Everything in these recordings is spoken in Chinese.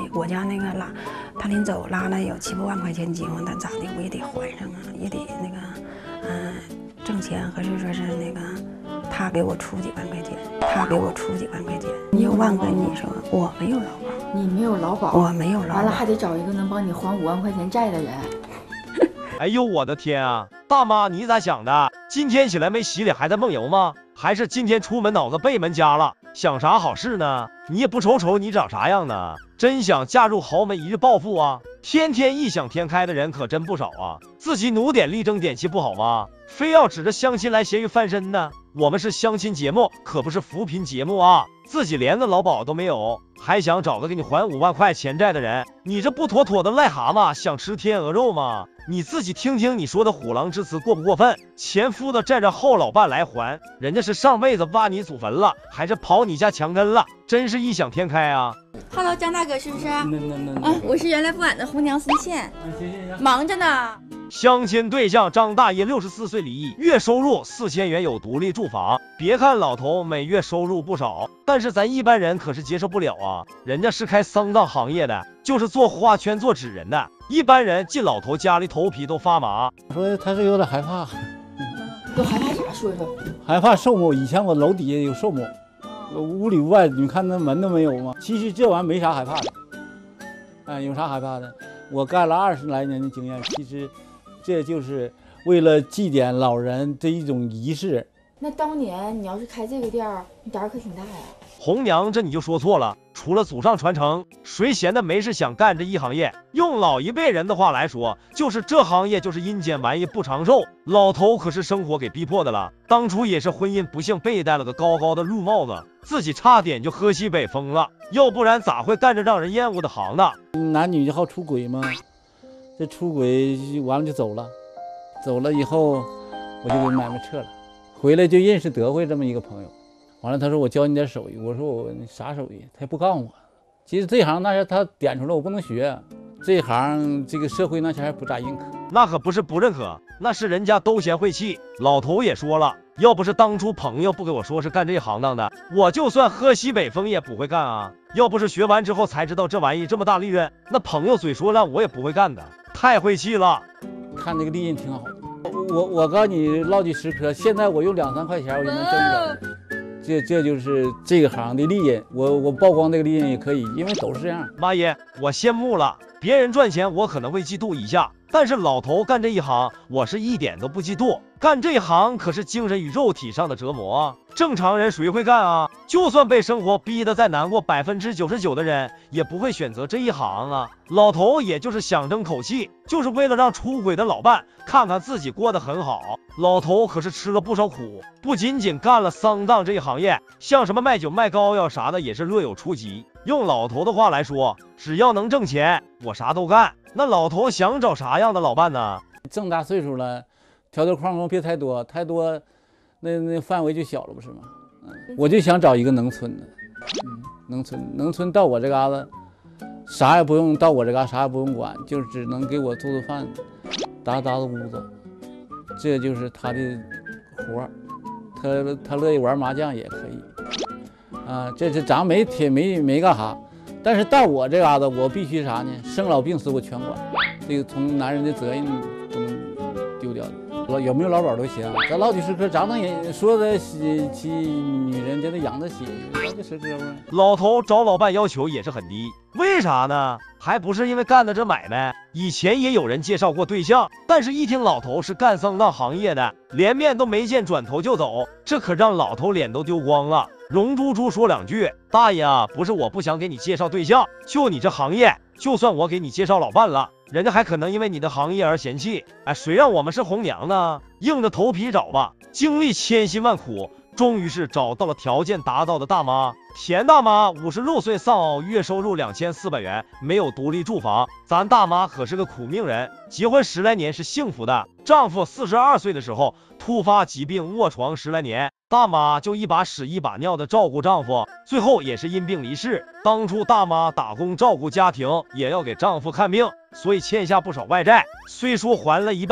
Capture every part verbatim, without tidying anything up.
我家那个拉，他临走拉了有七八万块钱结婚，他咋的我也得还上啊，也得那个，嗯、呃，挣钱，或者说是那个，他给我出几万块钱，他给我出几万块钱。你又忘跟你说，我没有劳保， 你没有劳保， 我没有劳保， 完了还得找一个能帮你还五万块钱债的人。 哎呦我的天啊！大妈你咋想的？今天起来没洗脸还在梦游吗？还是今天出门脑子背门家了？想啥好事呢？你也不瞅瞅你长啥样呢？真想嫁入豪门一日暴富啊！天天异想天开的人可真不少啊！自己努点力争点气不好吗？非要指着相亲来咸鱼翻身呢？我们是相亲节目，可不是扶贫节目啊！自己连个劳保都没有，还想找个给你还五万块钱债的人，你这不妥妥的癞蛤蟆想吃天鹅肉吗？你自己听听你说的虎狼之词过不过分？前夫的债让后老伴来还，人家是上辈子挖你祖坟了，还是刨你家墙根了？真是异想天开啊 ！Hello， 张大哥是不是？ 那那那嗯，我是缘来不晚的红娘思倩，忙着呢。 相亲对象张大爷六十四岁离异，月收入四千元，有独立住房。别看老头每月收入不少，但是咱一般人可是接受不了啊！人家是开丧葬行业的，就是做花圈做纸人的，一般人进老头家里头皮都发麻。 说他是有点害怕， 都害怕啥？说说。 害怕寿木，以前我楼底下有寿木，屋里屋外你看那门都没有吗？其实这玩意没啥害怕的，哎，有啥害怕的？我干了二十来年的经验，其实这就是为了祭奠老人这一种仪式。 那当年你要是开这个店儿，你胆儿可挺大呀。 红娘，这你就说错了，除了祖上传承，谁闲的没事想干这一行业？用老一辈人的话来说，就是这行业就是阴间玩意不长寿。老头可是生活给逼迫的了，当初也是婚姻不幸被戴了个高高的绿帽子，自己差点就喝西北风了，要不然咋会干这让人厌恶的行当？ 男女就好出轨吗？这出轨完了就走了，走了以后我就给买卖撤了，回来就认识德惠这么一个朋友。完了，他说我教你点手艺，我说我啥手艺？他也不告诉我。其实这行那是他点出来，我不能学。这行这个社会那前还不咋认可， 那可不是不认可，那是人家都嫌晦气。老头也说了，要不是当初朋友不给我说是干这行当的，我就算喝西北风也不会干啊。要不是学完之后才知道这玩意这么大利润，那朋友嘴说烂我也不会干的，太晦气了。 看这个利润挺好的，我我告诉你唠几十颗，现在我用两三块钱我就能挣着。这这就是这个行的利润，我我曝光这个利润也可以，因为都是这样。 妈耶，我羡慕了，别人赚钱我可能会嫉妒一下，但是老头干这一行，我是一点都不嫉妒。干这一行可是精神与肉体上的折磨啊！正常人谁会干啊？就算被生活逼得再难过，百分之九十九的人也不会选择这一行啊。老头也就是想争口气，就是为了让出轨的老伴看看自己过得很好。老头可是吃了不少苦，不仅仅干了丧葬这一行业，像什么卖酒卖膏药啥的也是略有出级。用老头的话来说，只要能挣钱，我啥都干。那老头想找啥样的老伴呢？ 这么大岁数了，条条框框别太多，太多那那范围就小了，不是吗？嗯，我就想找一个农村的，嗯，农村农村到我这嘎子，啥也不用，到我这嘎啥也不用管，就只能给我做做饭，打打扫屋子，这就是他的活儿。他他乐意玩麻将也可以，啊，这这咱没铁没没干啥，但是到我这嘎子，我必须啥呢？生老病死我全管，这个从男人的责任不能丢掉的。有没有劳保都行，咱老几十颗，咱能人说的起起女人就得养得起，老几十颗吧。 老头找老伴要求也是很低，为啥呢？还不是因为干的这买卖。以前也有人介绍过对象，但是一听老头是干丧葬行业的，连面都没见，转头就走，这可让老头脸都丢光了。荣猪猪说两句，大爷啊，不是我不想给你介绍对象，就你这行业，就算我给你介绍老伴了，人家还可能因为你的行业而嫌弃。哎，谁让我们是红娘呢？硬着头皮找吧，经历千辛万苦，终于是找到了条件达到的大妈。田大妈五十六岁丧偶，月收入两千四百元，没有独立住房。咱大妈可是个苦命人，结婚十来年是幸福的。丈夫四十二岁的时候突发疾病卧床十来年，大妈就一把屎一把尿的照顾丈夫，最后也是因病离世。当初大妈打工照顾家庭，也要给丈夫看病，所以欠下不少外债。虽说还了一半，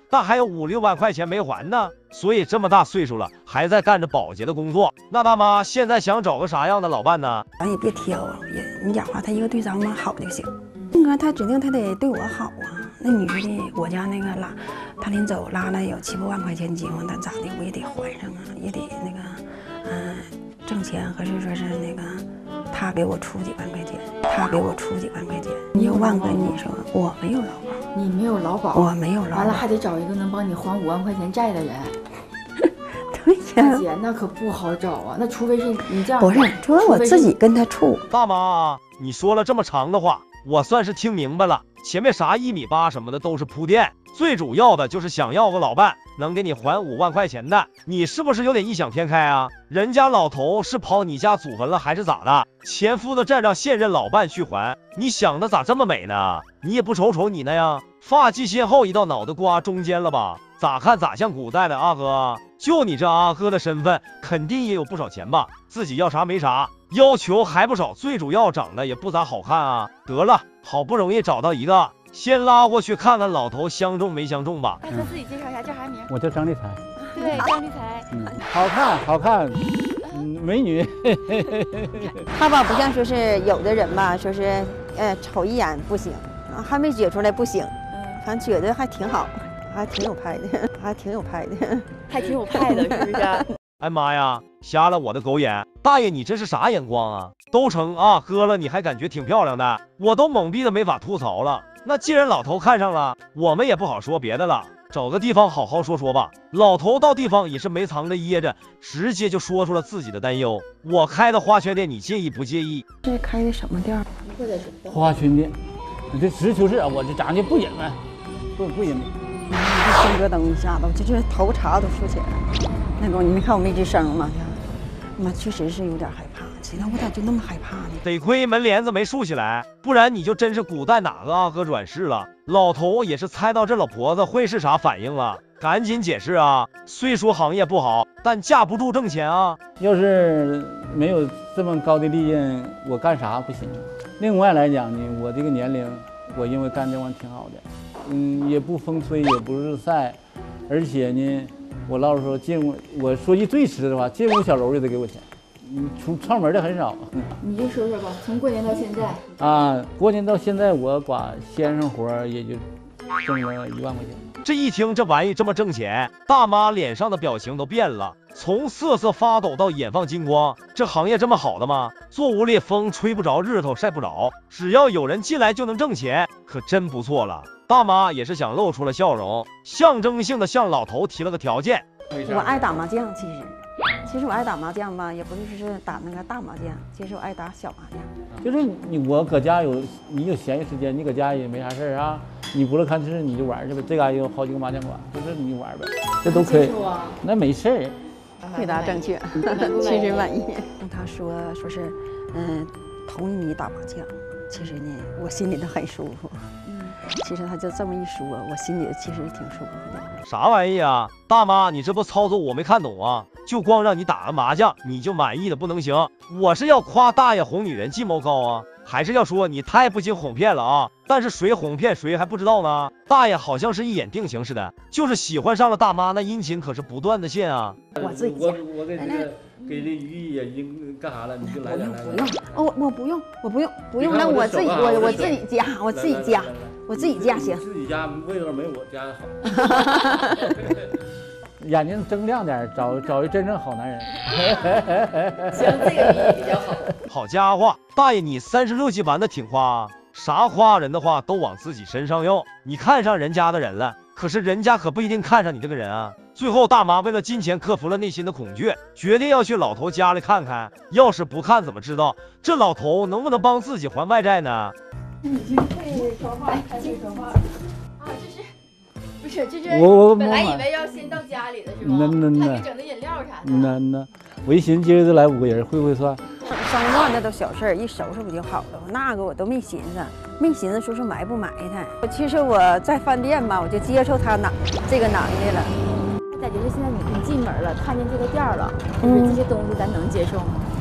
但还有五六万块钱没还呢。所以这么大岁数了，还在干着保洁的工作。那大妈现在想找个啥样的老伴呢？ 咱也别挑啊，也你讲话，他一个对咱们好就行。性格他指定他得对我好啊。那女的，我家那个拉，他临走拉了有七八万块钱结婚，但咋的我也得还上啊，也得那个，嗯、呃，挣钱，还是说是那个，他给我出几万块钱，他给我出几万块钱。你要万跟你说，我没有劳保， 你没有劳保， 我没有劳保， 完了还得找一个能帮你还五万块钱债的人。 对呀， 大姐，那可不好找啊，那除非是你这样， 不是，除非我自己跟他处。 大妈，你说了这么长的话，我算是听明白了。前面啥一米八什么的都是铺垫，最主要的就是想要个老伴能给你还五万块钱的。你是不是有点异想天开啊？人家老头是跑你家祖坟了还是咋的？前夫的债让现任老伴去还，你想的咋这么美呢？你也不瞅瞅你那样，发际线后移到脑袋瓜中间了吧？咋看咋像古代的阿哥？就你这阿哥的身份，肯定也有不少钱吧？自己要啥没啥，要求还不少，最主要长得也不咋好看啊。得了，好不容易找到一个，先拉过去看看老头相中没相中吧。 大哥自己介绍一下，叫啥名？ 我叫张立才。 对，张立才。 嗯，好看，好看，嗯，美女。 他吧，不像说是有的人吧，说是呃瞅一眼不行，还没觉出来不行，反正觉得还挺好，还挺有派的，还挺有派的， 还挺有派的，是不是？ 哎妈呀，瞎了我的狗眼！大爷，你这是啥眼光啊？都成啊哥了，你还感觉挺漂亮的，我都懵逼的没法吐槽了。那既然老头看上了，我们也不好说别的了，找个地方好好说说吧。老头到地方也是没藏着掖着，直接就说出了自己的担忧。我开的花圈店，你介意不介意？ 这开的什么店？ 花圈店，你这实事求是啊，我这长得不隐瞒，不不隐瞒。 这升格灯一下子，我就这头茬都竖起来了。那个你没看我没吱声吗？妈，确实是有点害怕。其他我咋就那么害怕呢？ 得亏门帘子没竖起来，不然你就真是古代哪个阿哥转世了。老头也是猜到这老婆子会是啥反应了，赶紧解释啊。虽说行业不好，但架不住挣钱啊。 要是没有这么高的利润，我干啥不行？另外来讲呢，我这个年龄，我因为干这玩意挺好的，嗯，也不风吹，也不日晒，而且呢，我老实说，进屋，我说句最实的话，进屋小楼就得给我钱。你出串门的很少。 你就说说吧，从过年到现在啊，过年到现在我管先生活也就挣了一万块钱。 这一听这玩意这么挣钱，大妈脸上的表情都变了，从瑟瑟发抖到眼放金光。这行业这么好的吗？做屋里风吹不着，日头晒不着，只要有人进来就能挣钱，可真不错了。大妈也是想露出了笑容，象征性的向老头提了个条件。 我爱打麻将，其实。其实我爱打麻将吧，也不是说是打那个大麻将，其实我爱打小麻将。 就是你我搁家有你有闲余时间，你搁家也没啥事儿啊，你不是看电视你就玩去呗。这嘎有好几个麻将馆，就是你玩呗，这都可以。那没事儿。 回答正确，其实满意。他说说是嗯同意你打麻将，其实呢我心里头很舒服。嗯，其实他就这么一说，我心里其实挺舒服的。 啥玩意啊，大妈，你这不操作我没看懂啊？就光让你打个麻将，你就满意的不能行？我是要夸大爷哄女人计谋高啊，还是要说你太不经哄骗了啊？但是谁哄骗谁还不知道呢？大爷好像是一眼定情似的，就是喜欢上了大妈，那殷勤可是不断的现啊。 我自己我我给这个给这鱼也已经干啥了？你就来点来。 不用，哦，我不用，我不用，不用，那我自己我我自己加，我自己加。我自己家行， 自己家味道没我家的好。眼睛睁亮点，找找一真正好男人。 行，这个比喻比较好。 好家伙，大爷你三十六计玩的挺夸啊，啥夸人的话都往自己身上用。你看上人家的人了，可是人家可不一定看上你这个人啊。最后大妈为了金钱克服了内心的恐惧，决定要去老头家里看看。要是不看怎么知道这老头能不能帮自己还外债呢？ 已经会说话，开始说话啊！这是不是？这是我我本来以为要先到家里的是吧？ 那那那还给整的饮料啥的。 那那我一寻思今儿就来五个人，会不会算？ 生乱那都小事儿，一收拾不就好了？那个我都没寻思，没寻思说是埋不埋汰。其实我在饭店吧，我就接受他男这个男的了。 感觉是现在你你进门了，看见这个店了，就是这些东西咱能接受吗？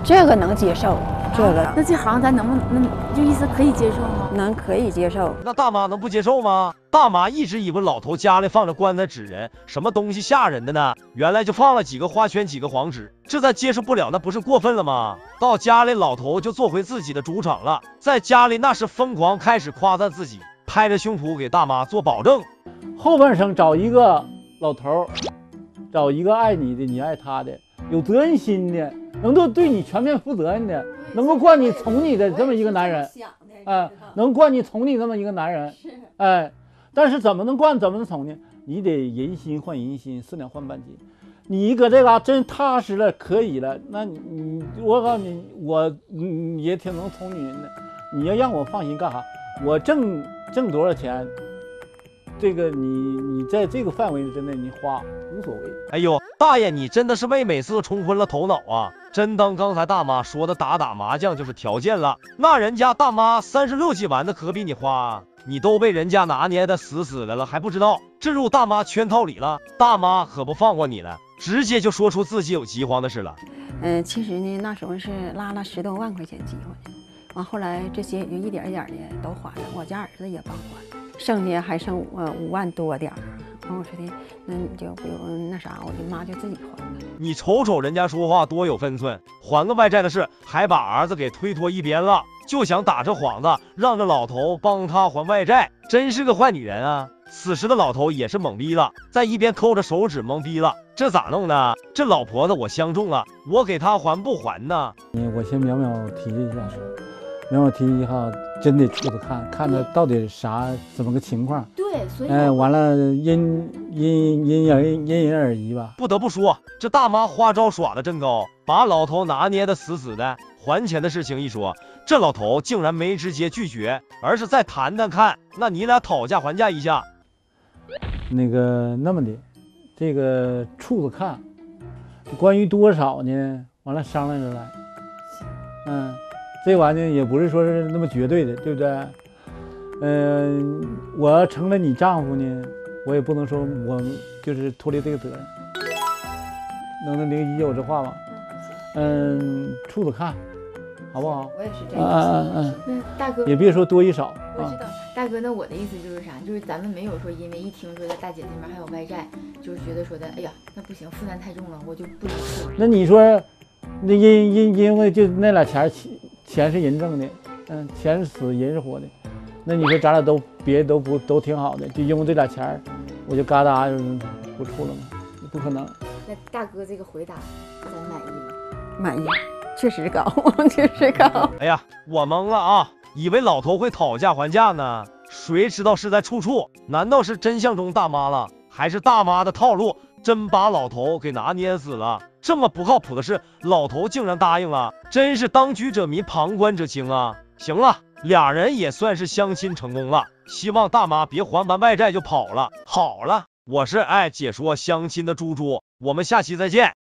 这个能接受，这个那这行咱能不能就意思可以接受吗？ 能可以接受。 那大妈能不接受吗？大妈一直以为老头家里放着棺材纸人，什么东西吓人的呢？原来就放了几个花圈几个黄纸，这再接受不了那不是过分了吗？到家里老头就做回自己的主场了，在家里那是疯狂开始夸赞自己，拍着胸脯给大妈做保证。 后半生找一个老头，找一个爱你的你爱他的，有责任心的，能够对你全面负责任的，能够惯你宠你的这么一个男人，哎、呃，能惯你宠你这么一个男人，哎，但是怎么能惯怎么能宠呢？你得人心换人心，四两换半斤。你搁这嘎真踏实了，可以了，那你我告诉你，我嗯也挺能宠女人的。你要让我放心干啥？我挣挣多少钱，这个你你在这个范围之内你花无所谓。 哎呦，大爷，你真的是为美色冲昏了头脑啊！真当刚才大妈说的打打麻将就是条件了？那人家大妈三十六计玩的可比你花啊！你都被人家拿捏的死死的了，还不知道置入大妈圈套里了？大妈可不放过你了，直接就说出自己有饥荒的事了。 嗯，其实呢，那时候是拉了十多万块钱饥荒的，完后来这些也就一点一点的都还了，我家儿子也帮还，剩下还剩呃五万多点儿。完我说的，那你就不用那啥，我的妈就自己还了。 你瞅瞅人家说话多有分寸，还个外债的事还把儿子给推脱一边了，就想打这幌子，让这老头帮他还外债，真是个坏女人啊！此时的老头也是懵逼了，在一边抠着手指懵逼了，这咋弄呢？这老婆子我相中了，我给她还不还呢？ 我先秒秒提一下说，秒秒提一下，真得处着看看他到底啥怎么个情况。 对，所以哎，完了因因因人因人而异吧。 不得不说，这大妈花招耍的真高，把老头拿捏的死死的。还钱的事情一说，这老头竟然没直接拒绝，而是再谈谈看，那你俩讨价还价一下。 那个那么的，这个处着看，关于多少呢？完了商量着来。嗯，这玩意儿也不是说是那么绝对的，对不对？嗯、呃，我要成了你丈夫呢，我也不能说我就是脱离这个责任。能能理解我这话吗？嗯，处着看。好不好？ 我也是这样。 嗯嗯嗯，那大哥也别说多与少。 我知道，大哥，那我的意思就是啥？就是咱们没有说因为一听说在大姐那边还有外债，就是觉得说的，哎呀，那不行，负担太重了，我就不能付。 那你说，那因因因为就那俩钱，钱是人挣的，嗯，钱是死，人是活的。那你说咱俩都别都不都挺好的，就因为这俩钱，我就嘎达不处了吗？不可能。 那大哥这个回答，咱满意吗？ 满意。确实高，确实高。 哎呀，我懵了啊！以为老头会讨价还价呢，谁知道是在处处？难道是真相中大妈了，还是大妈的套路真把老头给拿捏死了？这么不靠谱的事，老头竟然答应了，真是当局者迷，旁观者清啊！行了，俩人也算是相亲成功了，希望大妈别还完外债就跑了。好了，我是爱解说相亲的猪猪，我们下期再见。